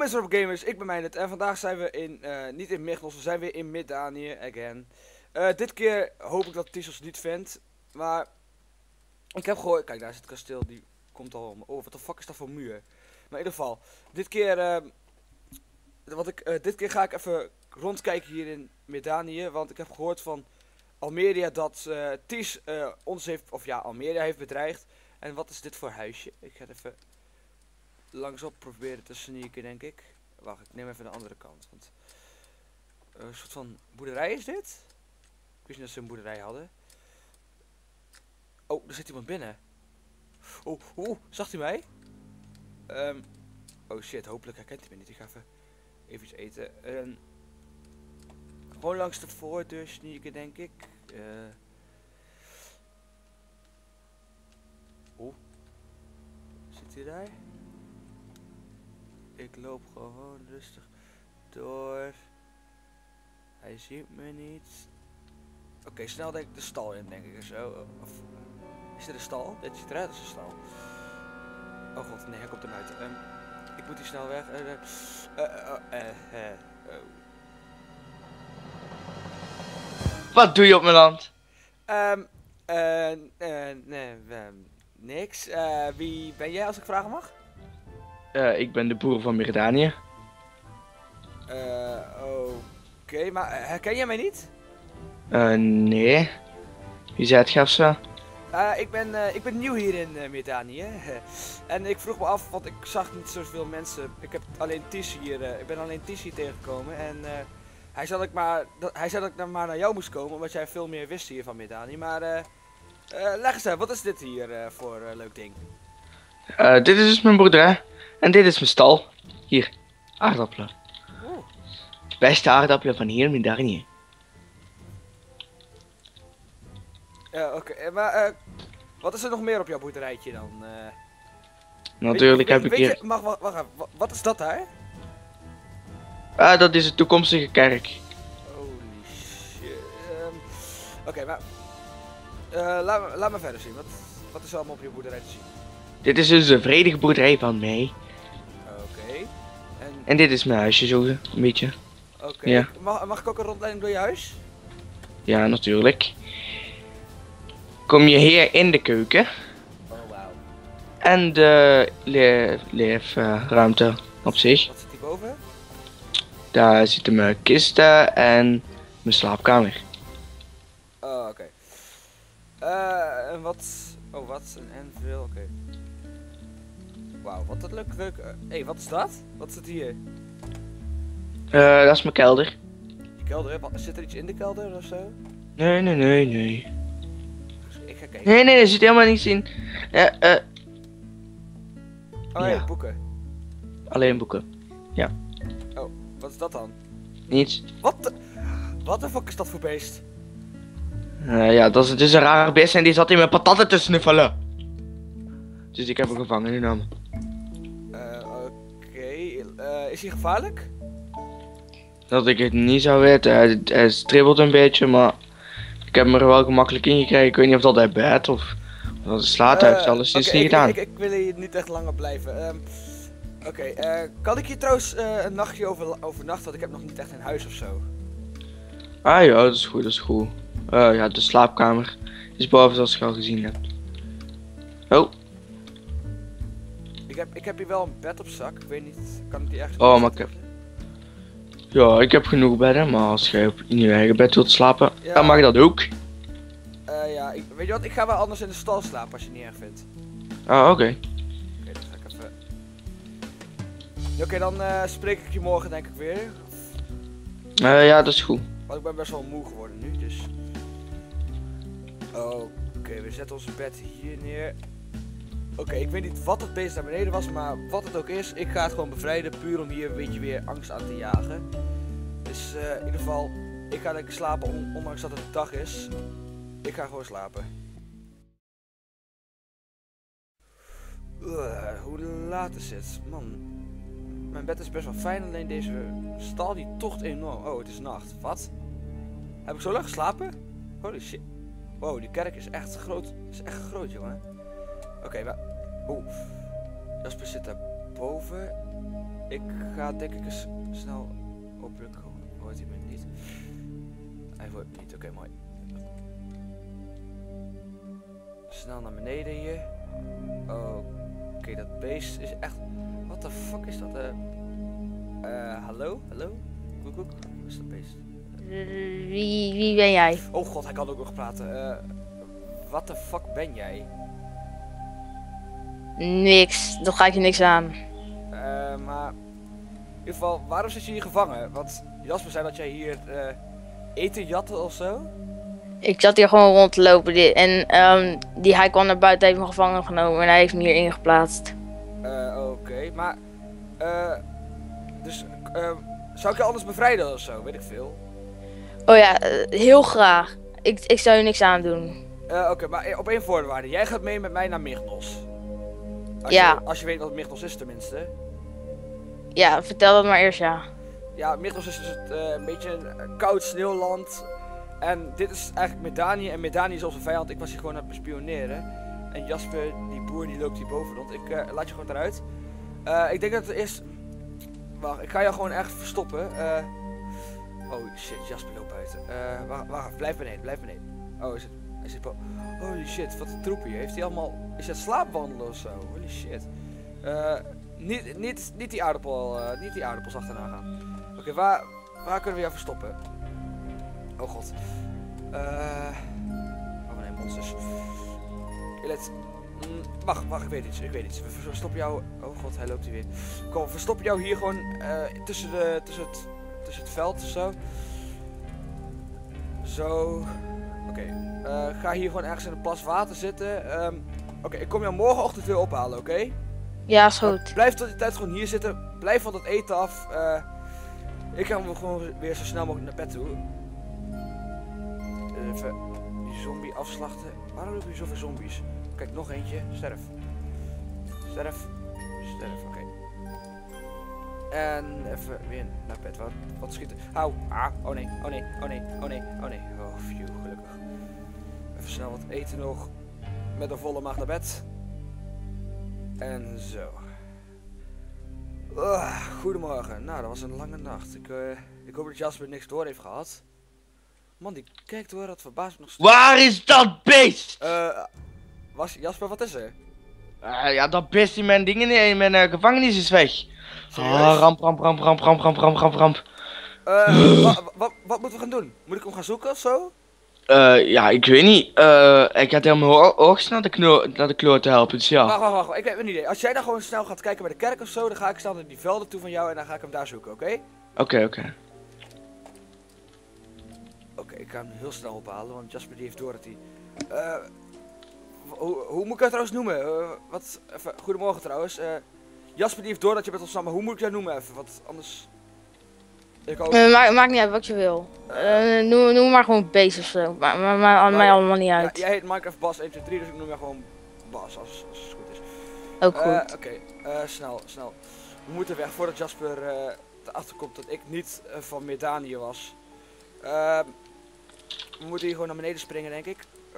is erop gamers, ik ben Meijnet en vandaag zijn we in, niet in Mykonos, we zijn weer in Midanië, again. Dit keer hoop ik dat Ties ons niet vindt, maar ik heb gehoord, kijk daar is het kasteel, die komt al om. Oh, wat de fuck is dat voor muur? Maar in ieder geval, dit keer, dit keer ga ik even rondkijken hier in Midanië, want ik heb gehoord van Almeria dat Ties ons heeft, of ja, Almeria heeft bedreigd. En wat is dit voor huisje? Ik ga het even langsop proberen te sneaken, denk ik. Wacht, ik neem even de andere kant. Want een soort van boerderij is dit? Ik wist niet dat ze een boerderij hadden. Oh, er zit iemand binnen. Oh, zag hij mij? Oh shit, hopelijk herkent hij me niet. Ik ga even iets eten. Gewoon langs de voordeur sneaken, denk ik. Zit hij daar? Ik loop gewoon rustig door. Hij ziet me niet. Oké, snel denk ik de stal in, denk ik zo. Of, is dit een stal? Dit ziet eruit als een stal. Oh god, nee, hij komt eruit. Ik moet hier snel weg. Wat doe je op mijn land? Nee, niks. Wie ben jij, als ik vragen mag? Ik ben de boer van Mirdanië. Oké, maar herken jij mij niet? Nee. Wie zei het, gafsa? Ik ben nieuw hier in Midanië. En ik vroeg me af, want ik zag niet zoveel mensen. Ik heb alleen Ties hier, ik ben alleen Ties hier tegengekomen. En hij zei dat ik maar naar jou moest komen, omdat jij veel meer wist hier van Midanië. Maar leg eens uit, wat is dit hier voor leuk ding? Dit is dus mijn boerderij. En dit is mijn stal. Hier, aardappelen. Oeh. De beste aardappelen van hier in Mirdanië. Oké, maar wat is er nog meer op jouw boerderijtje dan? Natuurlijk heb ik hier... Wacht even, wat is dat daar? Dat is de toekomstige kerk. Holy shit. Oké, maar laat me verder zien. Wat is er allemaal op je boerderij te zien? Dit is dus de vredige boerderij van mij. Oké. En dit is mijn huisje zo, een beetje. Oké. Ja. Mag ik ook een rondleiding door je huis? Ja, natuurlijk. Kom je hier in de keuken. Oh, wauw. En de leefruimte op zich. Wat zit hierboven? Daar zitten mijn kisten en mijn slaapkamer. Oh, oké. En wat... Oh, wat? Een anvil, oké. Wauw, wat een leuk. Hé, wat is dat? Wat zit hier? Dat is mijn kelder. Je kelder, hè? Zit er iets in de kelder of zo? Nee. Ik ga kijken. Nee, er zit helemaal niets in. Oh, nee, ja. boeken. Alleen boeken. Oh, wat is dat dan? Niets. Wat de fuck is dat voor beest? Ja, dat is dus een rare beest en die zat in mijn patatten te snuffelen. Dus ik heb hem gevangen genomen. Oké. Is hij gevaarlijk? Dat ik het niet zou weten. Hij stribbelt een beetje, maar ik heb hem er wel gemakkelijk in gekregen. Ik weet niet of dat hij bijt of dat hij slaat. Hij heeft alles sinds niet gedaan. Ik wil hier niet echt langer blijven. Oké, kan ik hier trouwens een nachtje overnachten? Want ik heb nog niet echt een huis of zo. Ah ja, dat is goed. Ja, de slaapkamer is boven zoals je al gezien hebt. Oh. Ik heb hier wel een bed op zak. Ik weet niet, kan ik die ergens... Oh, maar ja, ik heb genoeg bedden, maar als jij in je eigen bed wilt slapen, Ja. dan mag dat ook. Ja, weet je wat? Ik ga wel anders in de stal slapen als je het niet erg vindt. Ah, oké. Oké, dan ga ik even... Oké, dan spreek ik je morgen denk ik weer. Ja, dat is goed. Want ik ben best wel moe geworden nu, dus... Oké, we zetten onze bed hier neer. Oké, ik weet niet wat het beest naar beneden was, maar wat het ook is, ik ga het gewoon bevrijden, puur om hier een beetje weer angst aan te jagen. Dus in ieder geval, ik ga lekker slapen, ondanks dat het dag is. Ik ga gewoon slapen. Hoe laat is het? Man, mijn bed is best wel fijn, alleen deze stal die tocht enorm. Oh, het is nacht. Wat? Heb ik zo lang geslapen? Holy shit. Wow, die kerk is echt groot. Is echt groot, jongen. Oké, maar... Oeh. Jasper zit daar boven. Ik ga denk ik eens snel opdrukken. Hoort hij me niet? Hij hoort me niet, oké, mooi. Snel naar beneden hier. Oké, dat beest is echt... What the fuck is dat? Hallo? Hallo? Koekoek? Wat is dat beest? Wie ben jij? Oh god, hij kan ook nog praten. What the fuck ben jij? Niks, dat gaat je niks aan. Maar... In ieder geval, waarom zit je hier gevangen? Want Jasper zei dat jij hier eten jatte of zo? Ik zat hier gewoon rond te lopen hij kwam naar buiten, heeft me gevangen genomen en hij heeft me hier ingeplaatst. Oké, maar... Dus, zou ik je anders bevrijden of zo? Weet ik veel. Oh ja, heel graag. Ik zou je niks aandoen. Oké, maar op één voorwaarde. Jij gaat mee met mij naar Mythnos. Als je weet wat Mythnos is tenminste. Ja, vertel dat maar eerst, ja. Ja, Mythnos is dus een beetje een koud sneeuwland. En dit is eigenlijk Medanië. En Medanië is onze vijand. Ik was hier gewoon aan het bespioneren. En Jasper, die boer, die loopt hier boven rond. Ik laat je gewoon eruit. Ik denk dat het eerst... Wacht, ik ga jou gewoon ergens verstoppen. Oh shit, Jasper loopt buiten. Wacht, blijf beneden. Oh, is het holy shit, wat een troep hier. Heeft hij allemaal... Is het slaapwandelen of zo? Holy shit. Niet die aardappels achterna gaan. Oké, waar kunnen we jou verstoppen? Oh god. Oh nee, monsters. Wacht, ik weet iets. We verstoppen jou... Oh god, hij loopt hier weer. Kom, we verstoppen jou hier gewoon tussen het veld of zo. Zo. Oké. Ga hier gewoon ergens in een plas water zitten. Oké, ik kom jou morgenochtend weer ophalen, oké? Ja, is goed. Blijf tot die tijd gewoon hier zitten. Blijf van dat eten af. Ik ga gewoon weer zo snel mogelijk naar bed toe. Even die zombie afslachten. Waarom lopen hier zoveel zombies? Kijk, nog eentje. Sterf, oké. En even weer naar bed. Wat schieten? Hou. Oh nee. Oh, phew, gelukkig. Even snel wat eten nog. Met een volle maag naar bed. En zo. Goedemorgen. Nou, dat was een lange nacht. Ik hoop dat Jasper niks door heeft gehad. Man, die kijkt door, dat verbaast me nog steeds. Waar is dat beest? Jasper, wat is er? Ja, dat beest in mijn dingen, in mijn gevangenis is weg. Serieus? Ramp. Wat moeten we gaan doen? Moet ik hem gaan zoeken of zo? Ja, ik weet niet. Ik ga tegen mijn oogst naar de kloot te helpen, dus ja. Wacht, ik heb een idee. Als jij dan gewoon snel gaat kijken bij de kerk of zo, dan ga ik snel naar die velden toe van jou en dan ga ik hem daar zoeken, oké? Oké. Oké, ik ga hem heel snel ophalen, want Jasper die heeft door dat hij... hoe moet ik het trouwens noemen? Even, goedemorgen trouwens. Jasper die heeft door dat je met ons samen... Hoe moet ik jou noemen even? Want anders... Maakt niet uit wat je wil. Noem maar gewoon Base of zo. Maakt mij allemaal niet uit. Ja, jij heet Minecraft Bas 123, dus ik noem jou gewoon Bas als het goed is. Ook goed. Oké, snel. We moeten weg voordat Jasper erachter komt dat ik niet van Medanië was. We moeten hier gewoon naar beneden springen, denk ik.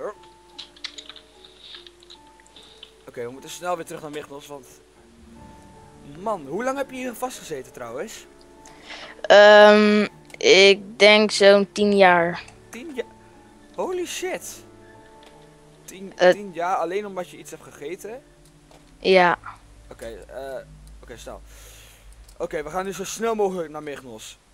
Oké, we moeten snel weer terug naar Mythnos, want... Man, hoe lang heb je hier vastgezeten trouwens? Ik denk zo'n 10 jaar. 10 jaar? Holy shit. 10 jaar alleen omdat je iets hebt gegeten? Ja. Oké, snel. Oké, we gaan nu zo snel mogelijk naar Mythnos.